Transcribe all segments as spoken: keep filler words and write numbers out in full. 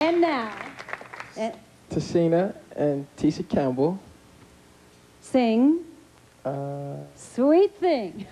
And now, and Tashina and Tisha Campbell. Sing. Uh, Sweet Thing.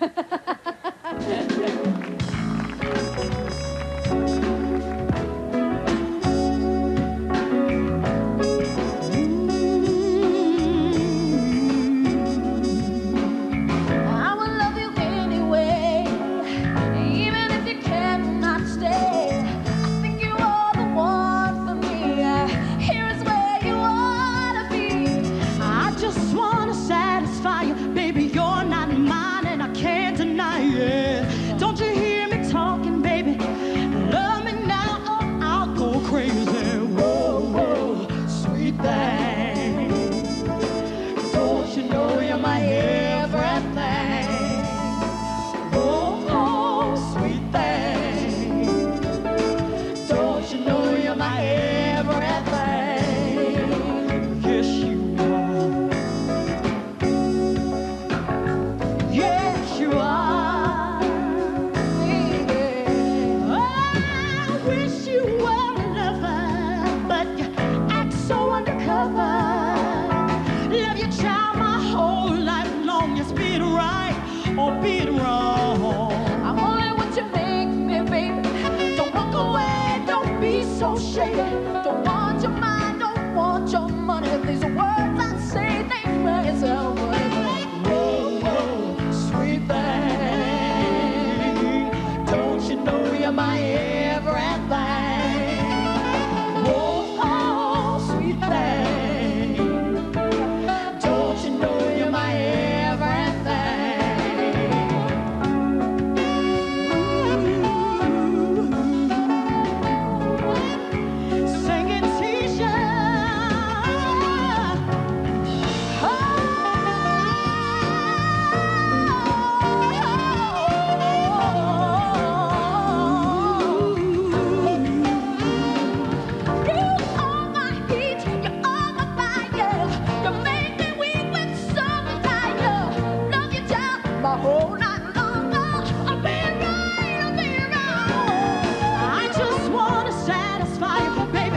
Don't want your mind, don't want your money. These words I say, they may sound funny. Whoa, whoa, sweet thing. Don't you know you're my everything? Whoa, oh, sweet thing. Don't you know you're my baby.